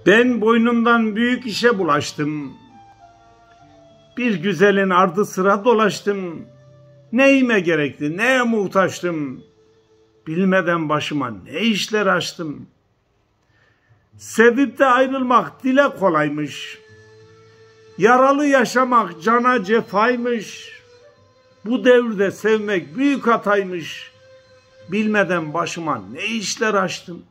Ben boynumdan büyük işe bulaştım. Bir güzelin ardı sıra dolaştım. Neyime gerekti, neye muhtaçtım. Bilmeden başıma ne işler açtım. Sevip de ayrılmak dile kolaymış. Yaralı yaşamak cana cefaymış. Bu devirde sevmek büyük hataymış. Bilmeden başıma ne işler açtım.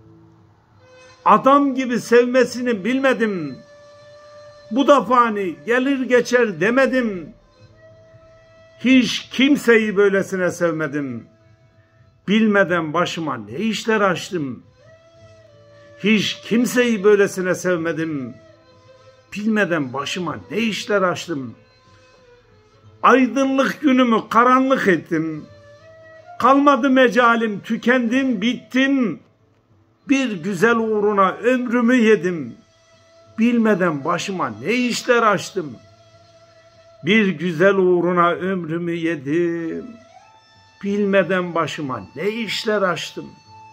Adam gibi sevmesini bilmedim. Bu da fani gelir geçer demedim. Hiç kimseyi böylesine sevmedim. Bilmeden başıma ne işler açtım. Hiç kimseyi böylesine sevmedim. Bilmeden başıma ne işler açtım. Aydınlık günümü karanlık ettim. Kalmadı mecalim, tükendim, bittim. Bir güzel uğruna ömrümü yedim. Bilmeden başıma ne işler açtım. Bir güzel uğruna ömrümü yedim. Bilmeden başıma ne işler açtım.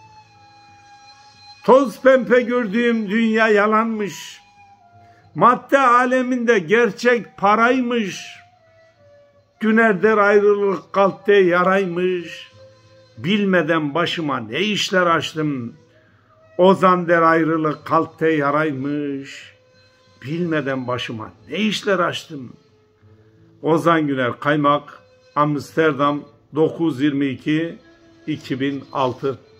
Toz pembe gördüğüm dünya yalanmış. Madde aleminde gerçek paraymış. Günerder ayrılık kalpte yaraymış. Bilmeden başıma ne işler açtım. Ozan der ayrılık kalpte yaraymış. Bilmeden başıma ne işler açtım. Ozan Güner Kaymak, Amsterdam 9/22/2006.